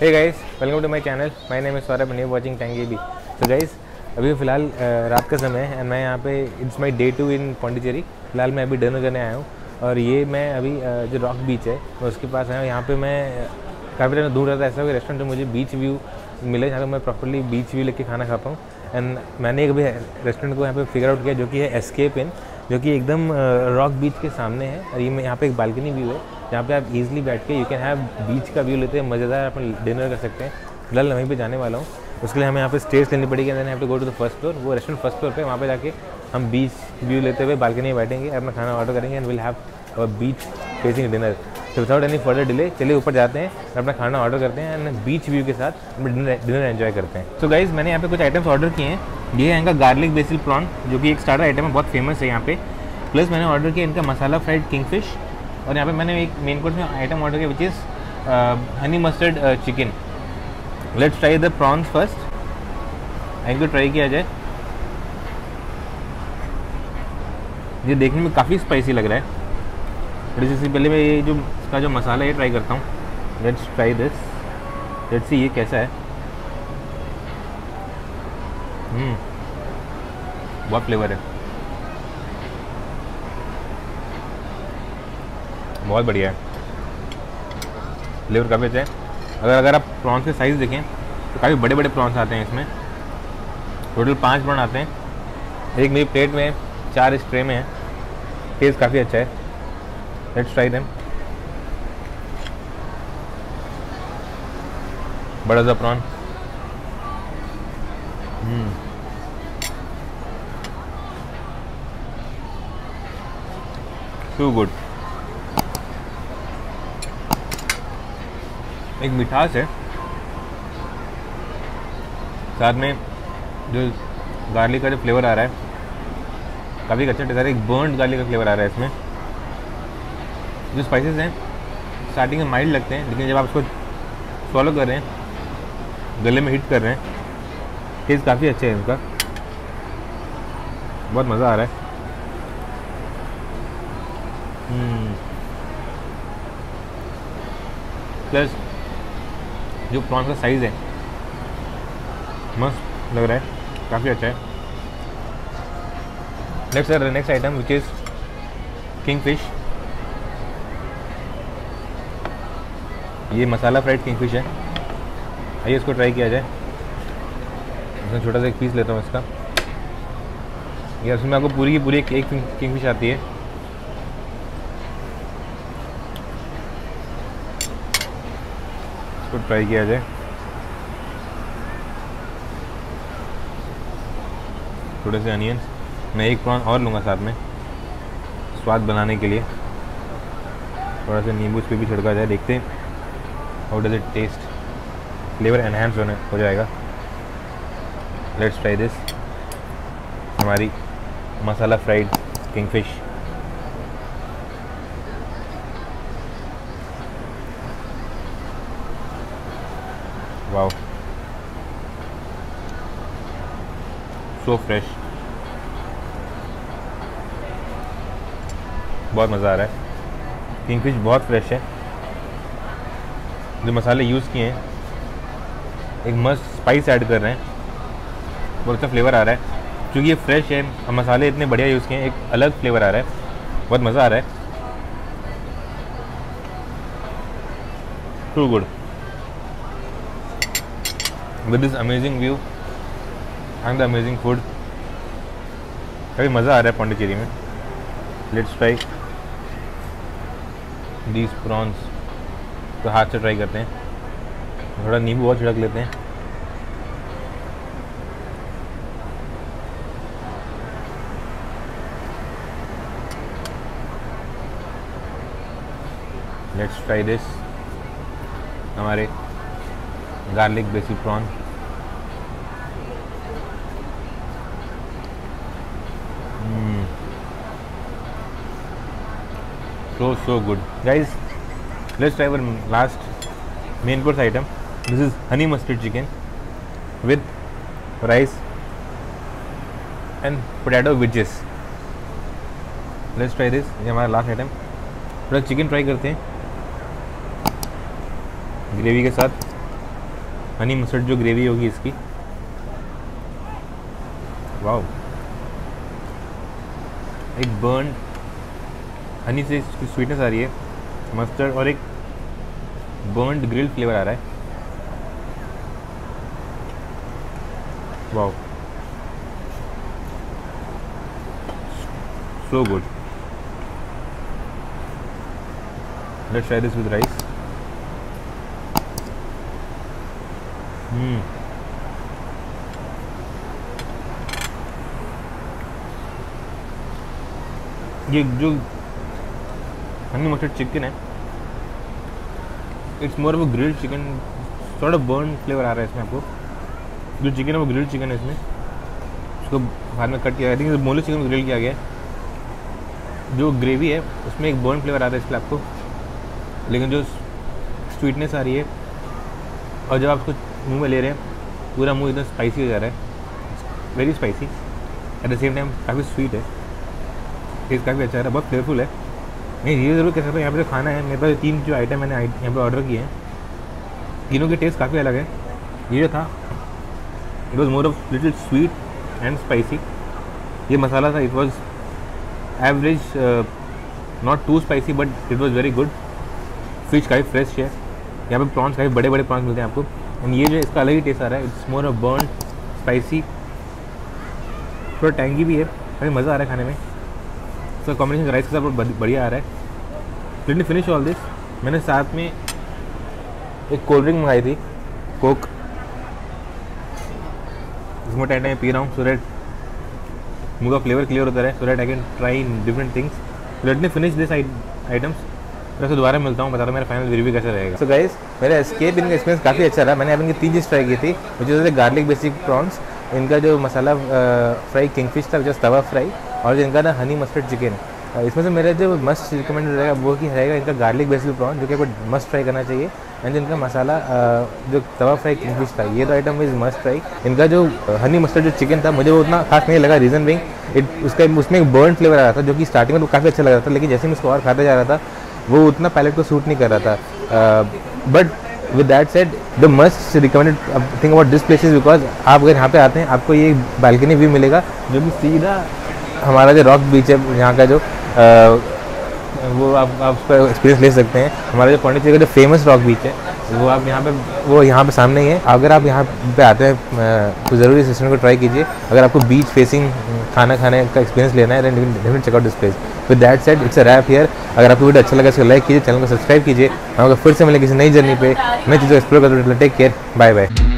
Hey guys, welcome to my channel. My name is Saurabh and you watching tangy B. So guys, अभी फ़िलहाल रात का समय है एंड मैं यहाँ पे it's my day 2 in Pondicherry. फ़िलहाल मैं अभी डिनर करने आया हूँ और ये मैं अभी जो रॉक बीच है मैं उसके पास आया हूँ। यहाँ पे मैं काफ़ी टाइम दूर रहता है ऐसा कोई रेस्टोरेंट जो मुझे बीच व्यू मिले, जहाँ पे मैं प्रॉपर्ली बीच व्यू लेके खाना खा पाऊँ। एंड मैंने एक अभी रेस्टोरेंट को यहाँ पे फिगर आउट किया जो कि है एस्केप इन, जो कि एकदम रॉक बीच के सामने है। और ये मैं यहाँ पे एक बालकनी व्यू है जहाँ पे आप इजीली बैठ के यू कैन हैव बीच का व्यू लेते हैं, मज़ेदार अपन डिनर कर सकते हैं। फिलहाल मैं वहीं पे जाने वाला हूँ, उसके लिए हमें यहाँ पे स्टेज लेनी पड़ेगी। Then have to go to the first floor. वो रेस्टोरेंट फर्स्ट फ्लोर पे, वहाँ पे जाके हम बीच व्यू लेते हुए बालकनी में बैठेंगे, अपना खाना ऑर्डर करेंगे and will have a beach facing dinner. तो विदाउट एनी फर्दर डिले चलिए ऊपर जाते हैं और अपना खाना ऑर्डर करते हैं एंड बीच व्यू के साथ डिनर एंजॉय करते हैं। तो गाइज़, मैंने यहाँ पे कुछ आइटम्स ऑर्डर किए हैं। ये है इनका गार्लिक बेसिल प्रॉन, जो कि एक स्टार्टर आइटम है, बहुत फेमस है यहाँ पे। प्लस मैंने ऑर्डर किया इनका मसाला फ्राइड किंगफिश। और यहाँ पे मैंने एक मेन कोर्स में आइटम ऑर्डर किया which is honey mustard chicken. Let's try the prawns first. इनको ट्राई किया जाए। ये देखने में काफ़ी स्पाइसी लग रहा है। फिर इससे पहले मैं ये जो इसका जो मसाला है ट्राई करता हूँ। Let's try this. Let's see ये कैसा है। बहुत फ्लेवर है, बहुत बढ़िया है, फ्लेवर काफ़ी अच्छा है। अगर आप प्रॉन्स के साइज़ देखें तो काफ़ी बड़े बड़े प्रॉन्स आते हैं इसमें। टोटल 5 प्रॉन आते हैं। एक मेरी प्लेट में 4 इस ट्रे में है। टेस्ट काफ़ी अच्छा है। Let's try them. बड़ा सा प्रॉन। To good. एक मिठास है, साथ में जो गार्लिक का जो फ्लेवर आ रहा है काफ़ी अच्छा टेस्ट आ रहा है। एक बर्न्ड गार्लिक का फ्लेवर आ रहा है इसमें। जो स्पाइसेस हैं स्टार्टिंग में माइल्ड लगते हैं, लेकिन जब आप उसको फॉलो कर रहे हैं, गले में हिट कर रहे हैं, टेस्ट काफ़ी अच्छा है इनका। बहुत मज़ा आ रहा है। प्लस जो प्रॉन्स का साइज़ है मस्त लग रहा है, काफ़ी अच्छा है। Next item which is kingfish. ये मसाला फ्राइड किंगफिश है। आइए इसको ट्राई किया जाए। इसमें छोटा सा एक पीस लेता हूँ इसका। ये उसमें आपको पूरी की पूरी एक किंगफिश आती है। इसको ट्राई किया जाए। थोड़े से अनियंस, मैं एक प्रॉन और लूँगा साथ में स्वाद बनाने के लिए। थोड़ा सा नींबू इस पर भी छिड़का जाए, देखते हैं how does it taste. Flavour enhance हो जाएगा। Let's try this. हमारी masala fried kingfish. Wow, so fresh, बहुत मज़ा आ रहा है। किंगफिश बहुत फ्रेश है। जो मसाले यूज़ किए हैं एक मस्त स्पाइस ऐड कर रहे हैं, बहुत अच्छा फ्लेवर आ रहा है। क्योंकि ये फ्रेश है और मसाले इतने बढ़िया यूज़ किए हैं, एक अलग फ्लेवर आ रहा है, बहुत मज़ा आ रहा है। Too good. With this amazing view and the amazing food, काफ़ी मज़ा आ रहा है पौंडीचेरी में। Let's try these prawns. तो हाथ से ट्राई करते हैं। थोड़ा नींबू और छिड़क लेते हैं। Let's try this. हमारे garlic basil prawn. so good guys. Let's try our last main course item. This is honey mustard chicken with rice and potato wedges. Let's try this. ये हमारा लास्ट आइटम। थोड़ा chicken try करते हैं gravy के साथ। Honey mustard जो gravy होगी इसकी, वाओ, एक बर्न हनी से स्वीटनेस आ रही है, मस्टर्ड और एक बर्न्ड ग्रिल्ड फ्लेवर आ रहा है। Wow, so good. Let's try this with rice. ये जो हनी मस्टर्ड चिकन है, it's more of a grilled chicken, थोड़ा बर्न फ्लेवर आ रहा है इसमें आपको। जो चिकन है वो ग्रिल्ड चिकन है इसमें, उसको बाद में कट किया, आई थिंक मोली चिकन ग्रिल किया गया है। जो ग्रेवी है उसमें एक बर्न फ्लेवर आ रहा है इसलिए आपको, लेकिन जो स्वीटनेस आ रही है और जब आप उसको मुँह में ले रहे हैं पूरा मुँह एकदम स्पाइसी हो जा रहा है, very spicy, at the same time काफ़ी स्वीट है, टेस्ट काफ़ी अच्छा है, बहुत फ्लेवरफुल है। नहीं ये ज़रूर कह सकते हैं, यहाँ पे जो खाना है मेरे पास 3 जो आइटम मैंने यहाँ पे ऑर्डर किए हैं, तीनों के टेस्ट काफ़ी अलग है। ये जो था it was more of little sweet and spicy. ये मसाला था, it was average, not too spicy but it was very good. Fish काफ़ी फ्रेश है, यहाँ पे प्रॉन्स काफ़ी बड़े बड़े प्रॉन्स मिलते हैं आपको, एंड ये जो इसका अलग ही टेस्ट आ रहा है, it's more of burn spicy, थोड़ा टैंगी भी है, काफ़ी मज़ा आ रहा है खाने में। इसका कॉम्बिनेशन राइस के साथ बहुत बढ़िया आ रहा है। Let me finish all this. मैंने साथ में एक कोल्ड ड्रिंक मंगाई थी, कोक, इसमें टाइम टाइम पी रहा हूँ सो दैट मुँह का फ्लेवर क्लियर होता रहे, so that I can try different things. Let me finish this items, फिर से दोबारा मिलता हूँ, बता रहा मेरा फाइनल रिव्यू कैसा रहेगा। सो गाइस, मेरा एस्केप इनका एक्सपीरियंस काफ़ी अच्छा रहा। मैंने इनकी 3 चीज़ ट्राई की थी, मुझे जैसे गार्लिक बेसिक प्रॉन्स, इनका जो मसाला फ्राई किंगफिश था जो तवा फ्राई, और जो इनका ना हनी मस्टर्ड चिकन। इसमें से मेरा जो मस्ट रिकमेंड रहेगा वो ही रहेगा इनका गार्लिक बेसिल प्रॉन, जो कि आपको मस्ट ट्राई करना चाहिए। एंड इनका मसाला जो तवा फ्राई किंगफिश था, ये तो आइटम इज़ मस्ट ट्राई। इनका जो हनी मस्टर्ड जो चिकन था मुझे वो उतना खास नहीं लगा, रीज़न बिंग उसमें एक बर्न फ्लेवर आ रहा था, जो कि स्टार्टिंग में तो काफ़ी अच्छा लग रहा था, लेकिन जैसे मैं उसको और खाता जा रहा था वो उतना पैलेट को सूट नहीं कर रहा था। But with that said, the must recommended thing about this place is because आप अगर यहाँ पे आते हैं आपको ये बालकनी व्यू मिलेगा, जो कि सीधा हमारा जो रॉक बीच है यहाँ का, जो वो आप उसका एक्सपीरियंस ले सकते हैं। हमारा जो पौंडीचेरी का जो फेमस रॉक बीच है वो आप यहाँ पे सामने ही है। अगर आप यहाँ पे आते हैं तो ज़रूर इस रेस्टोरेंट को ट्राई कीजिए। अगर आपको बीच फेसिंग खाना खाने का एक्सपीरियंस लेना है, then definitely check out this place. With that said, it's a wrap here. अगर आपको वीडियो अच्छा लगा इसको लाइक कीजिए, चैनल को सब्सक्राइब कीजिए। हम फिर से मिले किसी नई जर्नी पे, नई चीज़ों को एक्सप्लोर करते। Take care, bye bye.